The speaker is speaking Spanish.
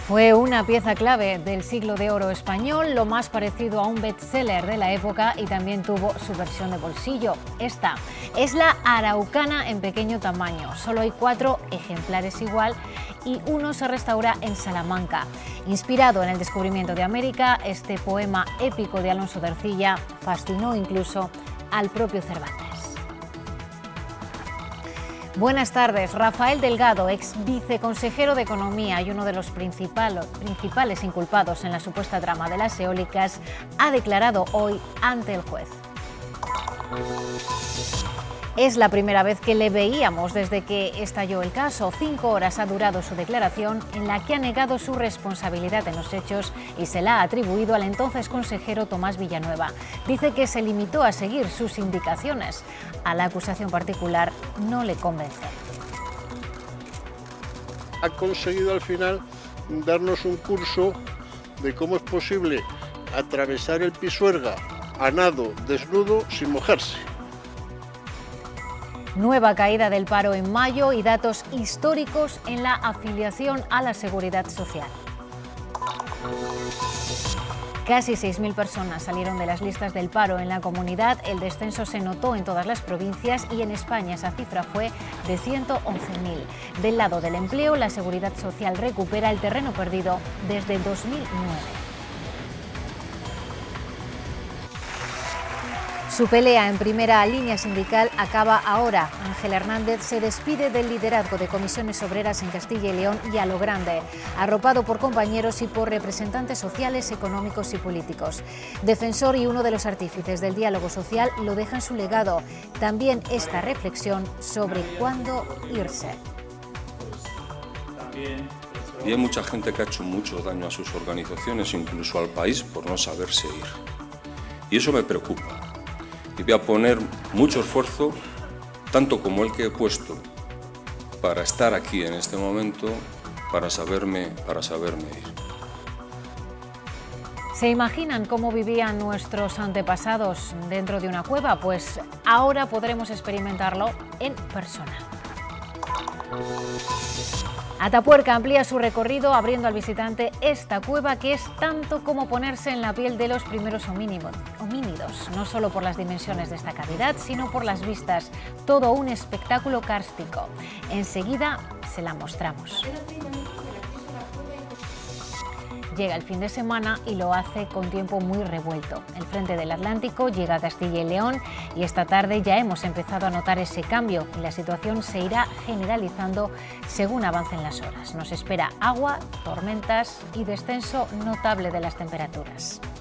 Fue una pieza clave del siglo de oro español, lo más parecido a un bestseller de la época, y también tuvo su versión de bolsillo. Esta es la Araucana en pequeño tamaño. Solo hay 4 ejemplares igual y uno se restaura en Salamanca. Inspirado en el descubrimiento de América, este poema épico de Alonso de Ercilla fascinó incluso al propio Cervantes. Buenas tardes. Rafael Delgado, ex viceconsejero de Economía y uno de los principales inculpados en la supuesta trama de las eólicas, ha declarado hoy ante el juez. Es la primera vez que le veíamos desde que estalló el caso. 5 horas ha durado su declaración, en la que ha negado su responsabilidad en los hechos y se la ha atribuido al entonces consejero Tomás Villanueva. Dice que se limitó a seguir sus indicaciones. A la acusación particular no le convence. Ha conseguido al final darnos un curso de cómo es posible atravesar el Pisuerga a nado, desnudo, sin mojarse. Nueva caída del paro en mayo y datos históricos en la afiliación a la Seguridad Social. Casi 6.000 personas salieron de las listas del paro en la comunidad. El descenso se notó en todas las provincias y en España esa cifra fue de 111.000. Del lado del empleo, la Seguridad Social recupera el terreno perdido desde 2009. Su pelea en primera línea sindical acaba ahora. Ángel Hernández se despide del liderazgo de comisiones obreras en Castilla y León y a lo grande, arropado por compañeros y por representantes sociales, económicos y políticos. Defensor y uno de los artífices del diálogo social, lo deja en su legado. También esta reflexión sobre cuándo irse. Y hay mucha gente que ha hecho mucho daño a sus organizaciones, incluso al país, por no saberse ir. Y eso me preocupa. Y voy a poner mucho esfuerzo, tanto como el que he puesto, para estar aquí en este momento, para saberme ir. ¿Se imaginan cómo vivían nuestros antepasados dentro de una cueva? Pues ahora podremos experimentarlo en persona. Atapuerca amplía su recorrido abriendo al visitante esta cueva que es tanto como ponerse en la piel de los primeros homínidos, no solo por las dimensiones de esta cavidad, sino por las vistas. Todo un espectáculo kárstico. Enseguida se la mostramos. Llega el fin de semana y lo hace con tiempo muy revuelto. El frente del Atlántico llega a Castilla y León y esta tarde ya hemos empezado a notar ese cambio y la situación se irá generalizando según avancen las horas. Nos espera agua, tormentas y descenso notable de las temperaturas.